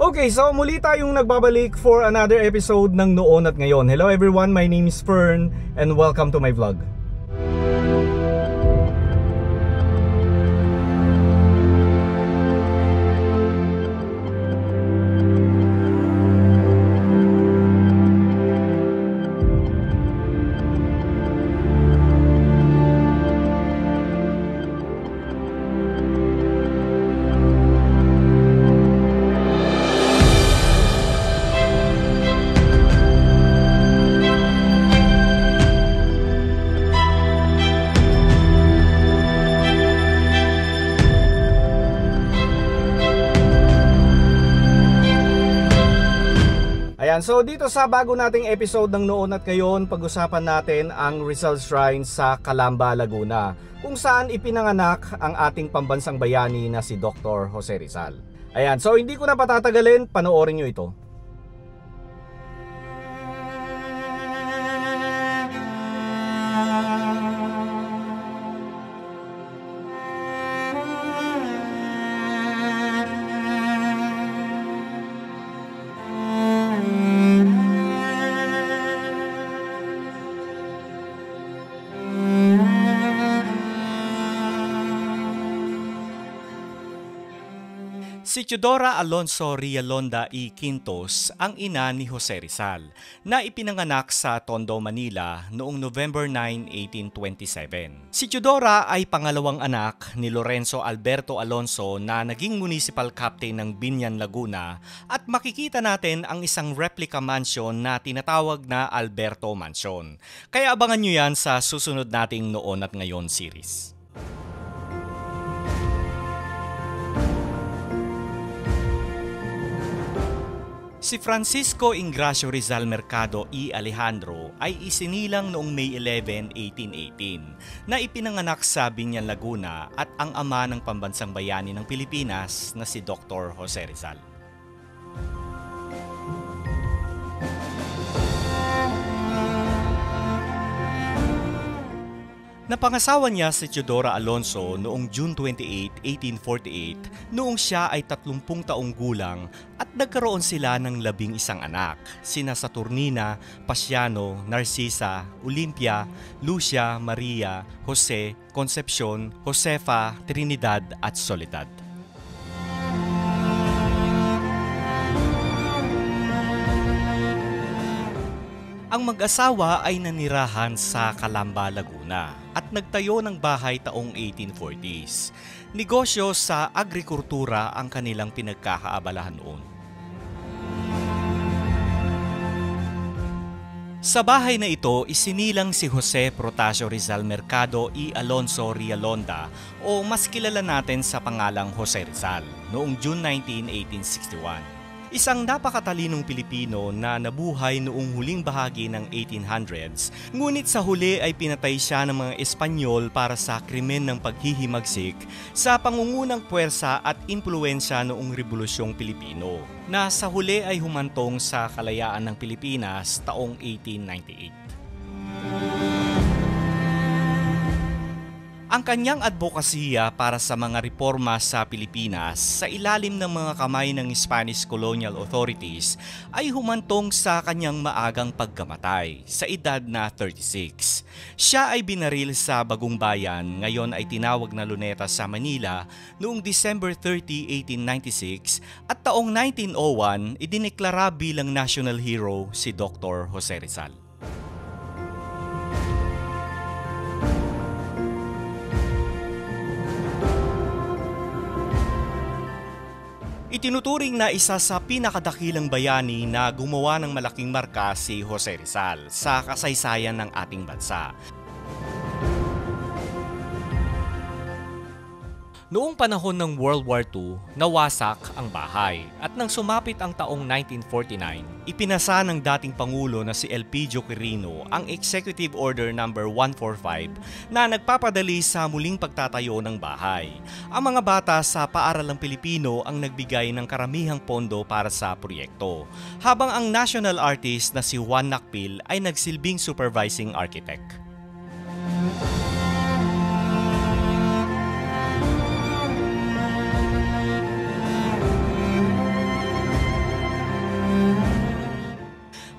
Okay, so muli tayong nagbabalik for another episode ng Noon at Ngayon. Hello everyone, my name is Fern and welcome to my vlog. Ayan, so dito sa bago nating episode ng Noon at Ngayon, pag-usapan natin ang Rizal Shrine sa Calamba, Laguna, kung saan ipinanganak ang ating pambansang bayani na si Dr. Jose Rizal. Ayan, so hindi ko na patatagalin, panoorin nyo ito. Si Teodora Alonso Rialonda y Quintos ang ina ni Jose Rizal na ipinanganak sa Tondo, Manila noong November 9, 1827. Si Teodora ay pangalawang anak ni Lorenzo Alberto Alonso na naging municipal captain ng Binyan, Laguna, at makikita natin ang isang replica mansion na tinatawag na Alberto Mansion. Kaya abangan nyo yan sa susunod nating Noon at Ngayon series. Si Francisco Ingracio Rizal Mercado y Alejandro ay isinilang noong May 11, 1818 na ipinanganak sa Binyan, Laguna at ang ama ng pambansang bayani ng Pilipinas na si Dr. Jose Rizal. Napangasawa niya si Teodora Alonso noong June 28, 1848 noong siya ay 30 taong gulang at nagkaroon sila ng 11 anak, sina Saturnina, Pasiano, Narcisa, Olimpia, Lucia, Maria, Jose, Concepcion, Josefa, Trinidad at Soledad. Ang mag-asawa ay nanirahan sa Calamba, Laguna at nagtayo ng bahay taong 1840s. Negosyo sa agrikultura ang kanilang pinagkakaabalahan noon. Sa bahay na ito, isinilang si Jose Protasio Rizal Mercado y Alonso Rialonda o mas kilala natin sa pangalang Jose Rizal noong June 19, 1861. Isang napakatalinong Pilipino na nabuhay noong huling bahagi ng 1800s, ngunit sa huli ay pinatay siya ng mga Espanyol para sa krimen ng paghihimagsik sa pangungunang puwersa at impluwensya noong Rebolusyong Pilipino, na sa huli ay humantong sa kalayaan ng Pilipinas taong 1898. Ang kanyang advokasya para sa mga reforma sa Pilipinas sa ilalim ng mga kamay ng Spanish colonial authorities ay humantong sa kanyang maagang pagkamatay sa edad na 36. Siya ay binaril sa Bagong Bayan, ngayon ay tinawag na Luneta sa Manila, noong December 30, 1896 at taong 1901 idineklara bilang national hero si Dr. Jose Rizal. Itinuturing na isa sa pinakadakilang bayani na gumawa ng malaking marka si Jose Rizal sa kasaysayan ng ating bansa. Noong panahon ng World War II, nawasak ang bahay at nang sumapit ang taong 1949, ipinasa ng dating Pangulo na si Elpidio Quirino ang Executive Order No. 145 na nagpapadali sa muling pagtatayo ng bahay. Ang mga bata sa paaralang Pilipino ang nagbigay ng karamihang pondo para sa proyekto, habang ang national artist na si Juan Nakpil ay nagsilbing supervising architect.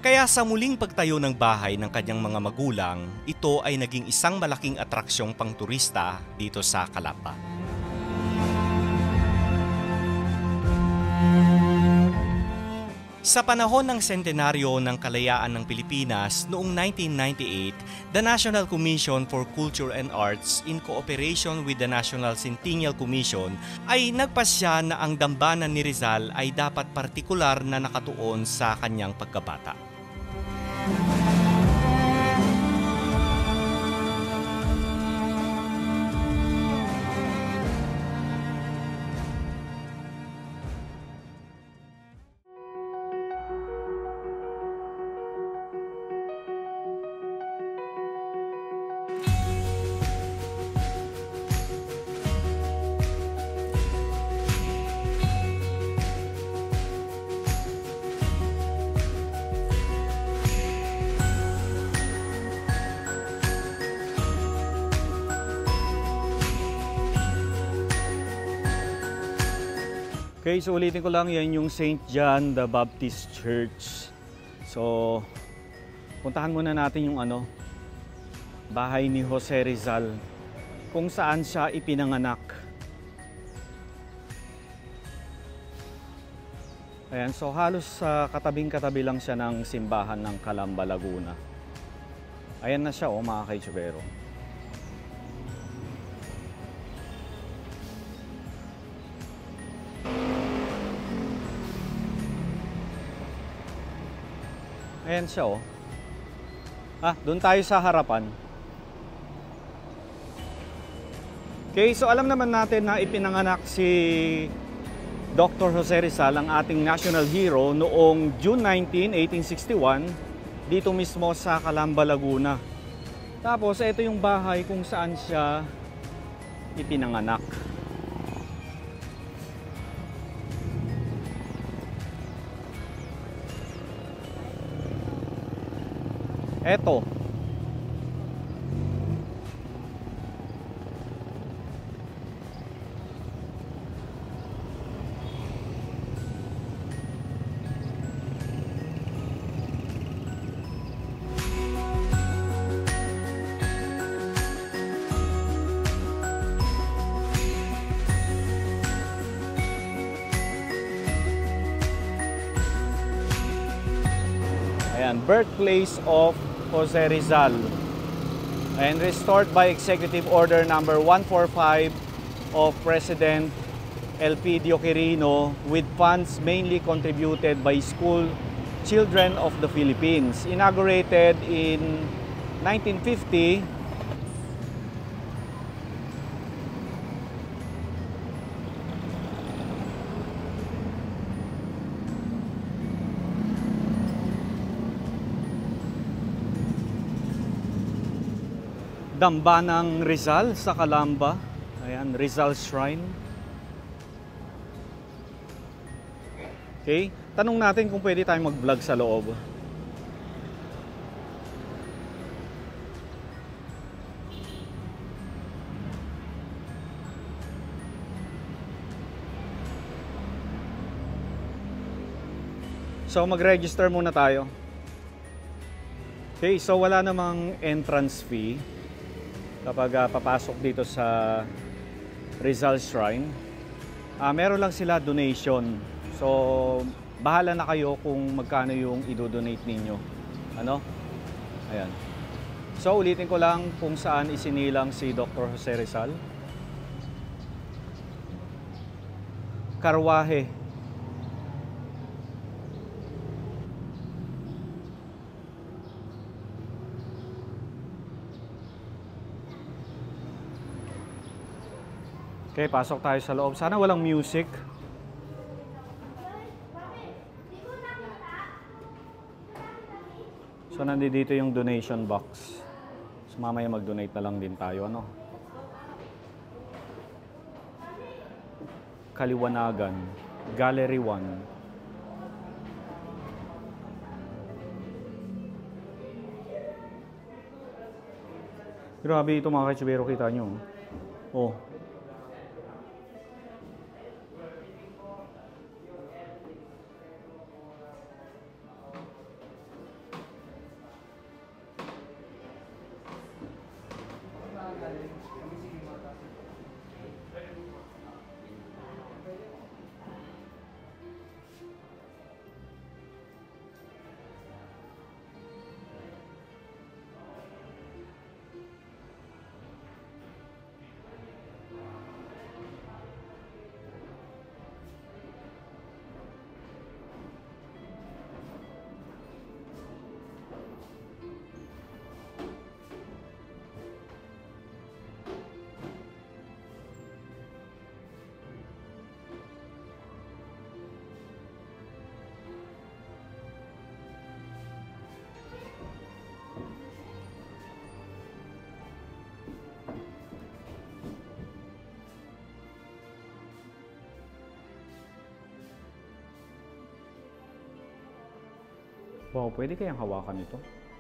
Kaya sa muling pagtayo ng bahay ng kanyang mga magulang, ito ay naging isang malaking atraksyong pangturista dito sa Calamba. Sa panahon ng sentenaryo ng kalayaan ng Pilipinas noong 1998, the National Commission for Culture and Arts in cooperation with the National Centennial Commission ay nagpasya na ang dambana ni Rizal ay dapat partikular na nakatuon sa kanyang pagkabata. Okay, so ulitin ko lang, yan yung St. John the Baptist Church. So, puntahan muna natin yung bahay ni Jose Rizal, kung saan siya ipinanganak. Ayan, so halos katabing-katabi lang siya ng simbahan ng Calamba, Laguna. Ayan na siya, mga kaitsubero. Ayan siya, doon tayo sa harapan. Okay, so alam naman natin na ipinanganak si Dr. Jose Rizal, ang ating national hero, noong June 19, 1861, dito mismo sa Calamba, Laguna. Tapos, ito yung bahay kung saan siya ipinanganak. Eto. Ayan, birthplace of Jose Rizal, and restored by Executive Order number 145 of President Elpidio Quirino, with funds mainly contributed by school children of the Philippines. Inaugurated in 1950, Dambanang Rizal sa Calamba. Ayan, Rizal Shrine. Okay, tanong natin kung pwede tayong mag-vlog sa loob. So mag-register muna tayo. Okay, so wala namang entrance fee kapag papasok dito sa Rizal Shrine. Meron lang sila donation. So, bahala na kayo kung magkano yung i-donate ninyo. Ayan. So, ulitin ko lang kung saan isinilang si Dr. Jose Rizal. Karwahe. Okay, pasok tayo sa loob. Sana walang music. So, nandito yung donation box. So, mamaya mag-donate na lang din tayo, Kaliwanagan, Gallery 1. Grabe ito mga kaitsubero, kita nyo. Oh. Wow, pwede kayang hawakan ito?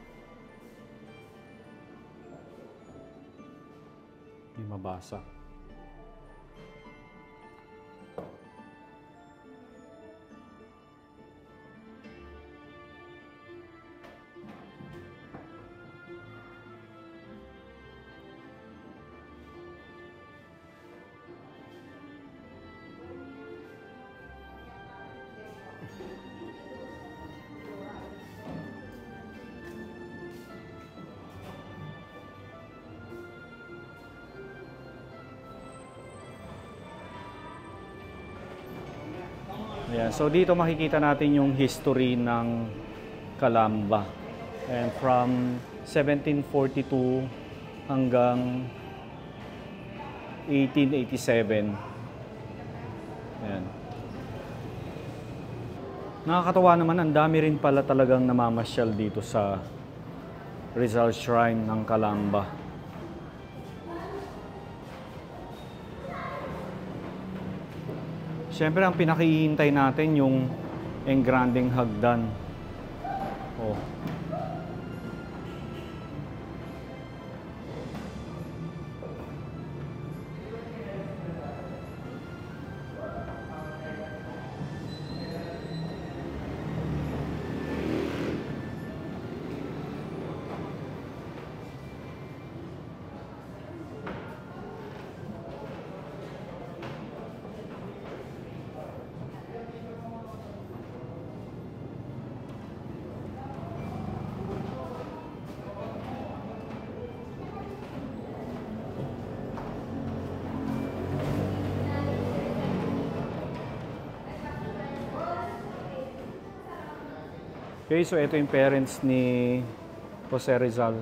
Hindi mabasa. Ayan, so dito makikita natin yung history ng Calamba. And from 1742 hanggang 1887. Ayan. Nakakatawa naman, ang dami rin pala talagang namamasyal dito sa Rizal Shrine ng Calamba. Siyempre, ang pinakihintay natin yung engrandeng hagdan. Oh. Okay, so ito yung parents ni Jose Rizal.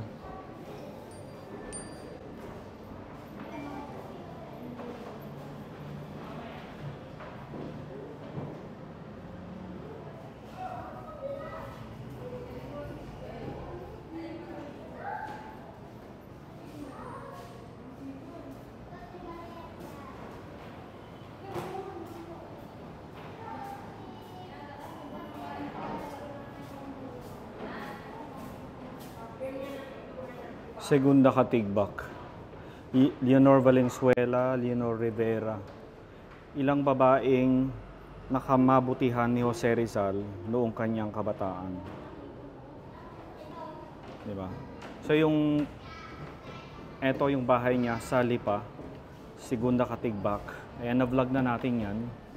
Segunda Katigbak. Leonor Valenzuela, Leonor Rivera. Ilang babaeng nakamabutihan ni Jose Rizal noong kanyang kabataan. Diba? So eto yung bahay niya sa Lipa, Segunda Katigbak. Ayan, na-vlog na natin yan.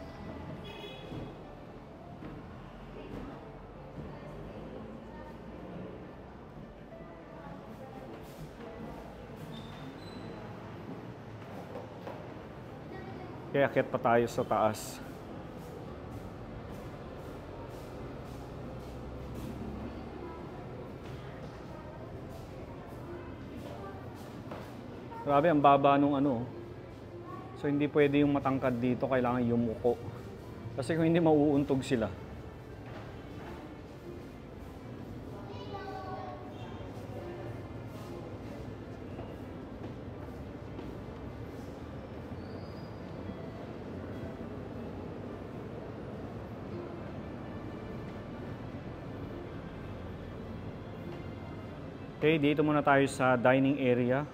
Kaya akyat pa tayo sa taas. Grabe, ang baba nung ano. So hindi pwede yung matangkad dito, kailangan yumuko. Kasi kung hindi, mauuntog sila. Okay, dito muna tayo sa dining area.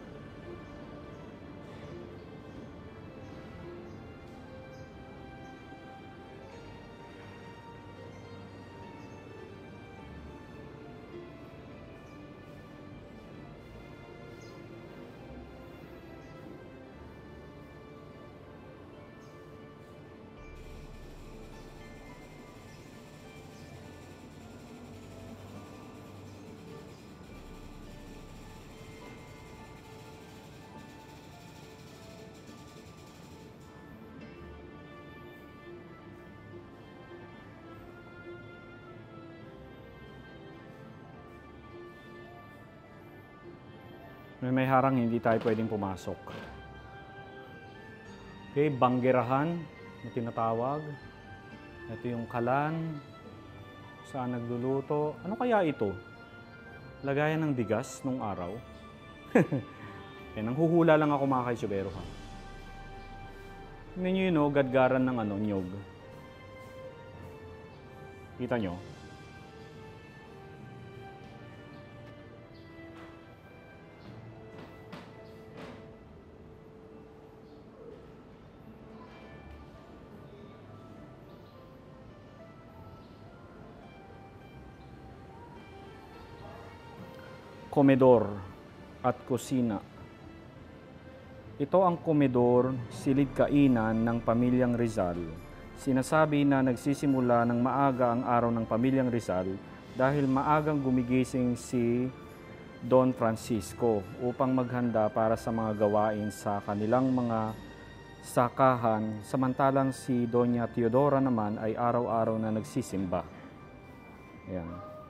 May harang, hindi tayo pwedeng pumasok. Okay, banggerahan na tinatawag. Ito yung kalan. Saan nagluluto. Ano kaya ito? Lagayan ng bigas nung araw. Nanghuhula lang ako mga kaisubero ha. Tingnan nyo yun, gadgaran ng nyog. Kita nyo? komedor at kusina. Ito ang komedor, silid kainan ng pamilyang Rizal. Sinasabi na nagsisimula ng maaga ang araw ng pamilyang Rizal dahil maagang gumigising si Don Francisco upang maghanda para sa mga gawain sa kanilang mga sakahan, samantalang si Doña Teodora naman ay araw-araw na nagsisimba. Ayan.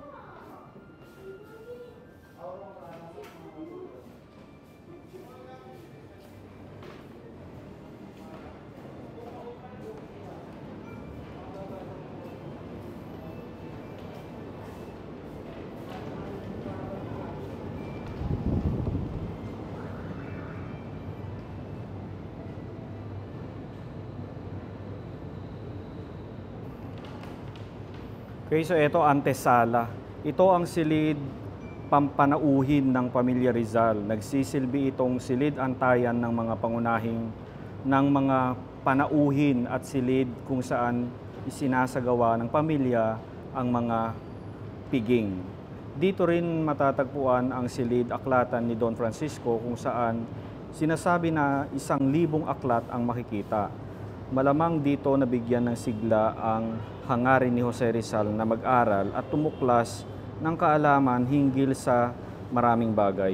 Okay, so ito antesala. Ito ang silid pampanauhin ng pamilya Rizal. Nagsisilbi itong silid antayan ng mga pangunahing ng mga panauhin at silid kung saan isinasagawa ng pamilya ang mga piging. Dito rin matatagpuan ang silid aklatan ni Don Francisco kung saan sinasabi na 1,000 aklat ang makikita. Malamang dito nabigyan ng sigla ang hangarin ni Jose Rizal na mag-aral at tumuklas ng kaalaman hinggil sa maraming bagay.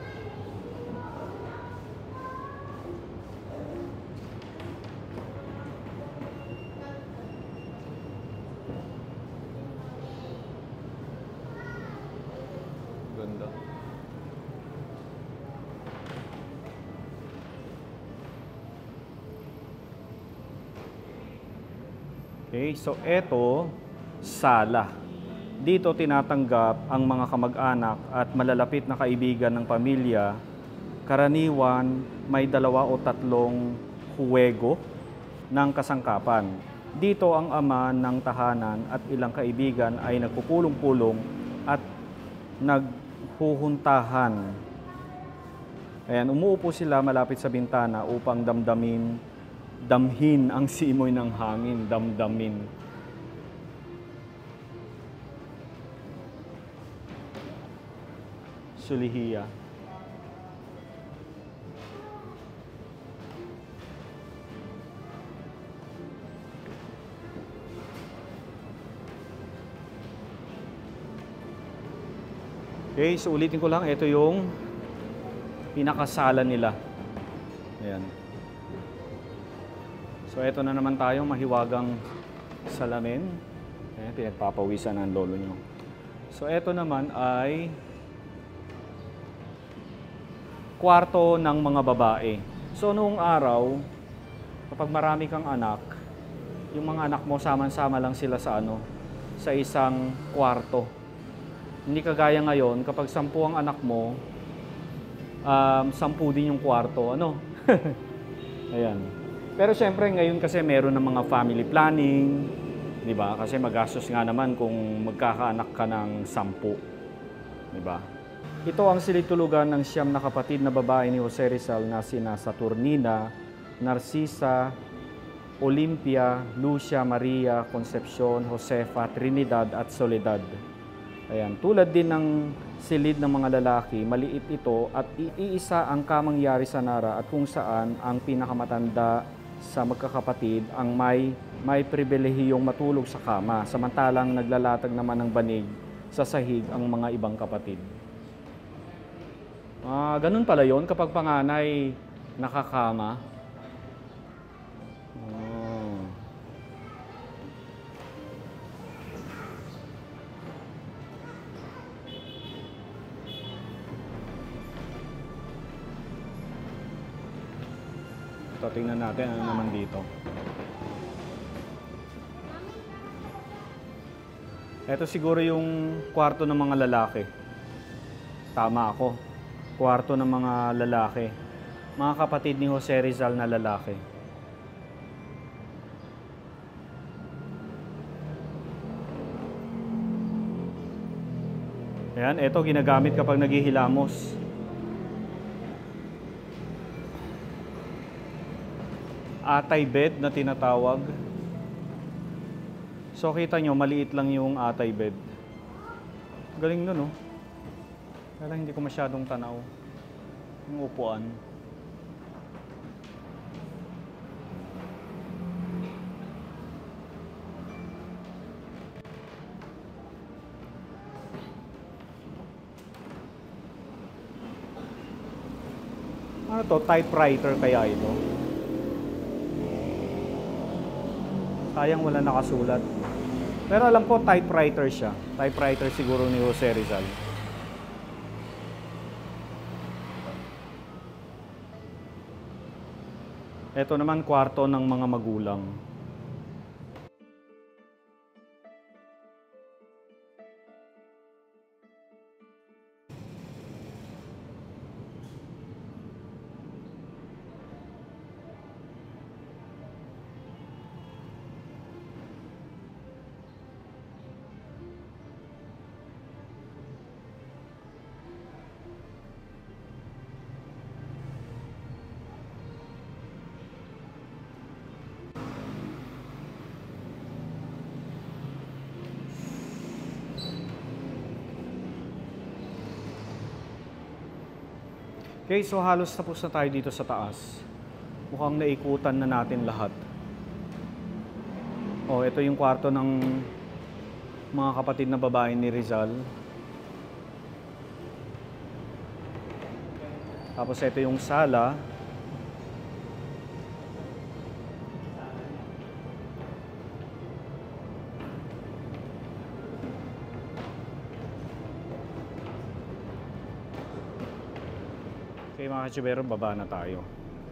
Ganda. Okay, so eto, sala. Dito tinatanggap ang mga kamag-anak at malalapit na kaibigan ng pamilya. Karaniwan may 2 o 3 huwego ng kasangkapan. Dito ang ama ng tahanan at ilang kaibigan ay nagpupulong-pulong at naghuhuntahan. Ayan, umuupo sila malapit sa bintana upang damhin ang simoy ng hangin, damdamin. Sulihiya. Okay, so ulitin ko lang, ito yung pinakasala nila. Ayan. So, eto na naman tayo, mahiwagang salamin. Ayan, pinagpapawisan ng lolo nyo. So, eto naman ay kwarto ng mga babae. So, noong araw, kapag marami kang anak, yung mga anak mo, sama-sama lang sila sa sa isang kwarto. Hindi kagaya ngayon, kapag 10 ang anak mo, 10 din yung kwarto. Ayan. Pero siyempre ngayon kasi meron ng mga family planning, di ba? Kasi magastos nga naman kung magkakaanak ka ng 10, di ba? Ito ang silid-tulugan ng 9 na kapatid na babae ni Jose Rizal na sina Saturnina, Narcisa, Olimpia, Lucia, Maria, Concepcion, Josefa, Trinidad at Soledad. Ayan, tulad din ng silid ng mga lalaki, maliit ito at iisa ang kamangyari sa Nara at kung saan ang pinakamatanda sa magkakapatid ang may pribilehiyong matulog sa kama, samantalang naglalatag naman ng banig sa sahig ang mga ibang kapatid. Ganun pala yon kapag panganay nakakama. So, tingnan natin ano naman dito. Ito siguro yung kwarto ng mga lalaki. Tama ako. Kwarto ng mga lalaki. Mga kapatid ni Jose Rizal na lalaki. Ayan, ito ginagamit kapag naghihilamos. Atay bed na tinatawag. So kita nyo, maliit lang yung atay bed. Galing nun, no? Kaya lang hindi ko masyadong tanaw yung upuan. Ano to? Typewriter kaya ito? Sayang wala nakasulat. Pero alam ko typewriter siya. Typewriter siguro ni Jose Rizal. Ito naman kwarto ng mga magulang. Okay, so halos tapos na tayo dito sa taas. Mukhang naikutan na natin lahat. Oh, ito yung kwarto ng mga kapatid na babae ni Rizal. Tapos ito yung sala. Okay mga katsibero, baba na tayo.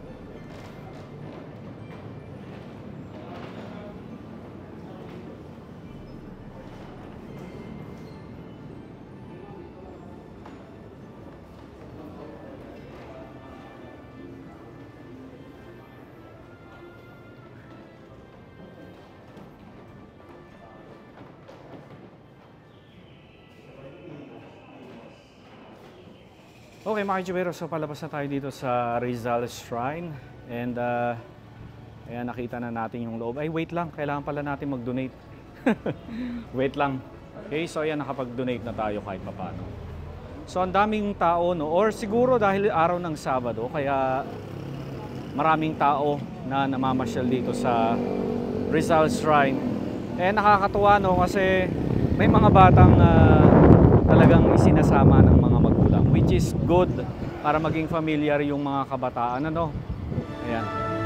Okay mga katsibero, so palabas na tayo dito sa Rizal Shrine. And ayan, nakita na natin yung loob. Ay wait lang, kailangan pala natin mag-donate. Wait lang. Okay, so ayan, nakapag-donate na tayo kahit papaano. So ang daming tao, no? Or siguro dahil araw ng Sabado, kaya maraming tao na namamasyal dito sa Rizal Shrine. Eh nakakatuwa, no? Kasi may mga batang talagang isinasama ng mga magulang, which is good para maging familiar yung mga kabataan, ano? Ayan.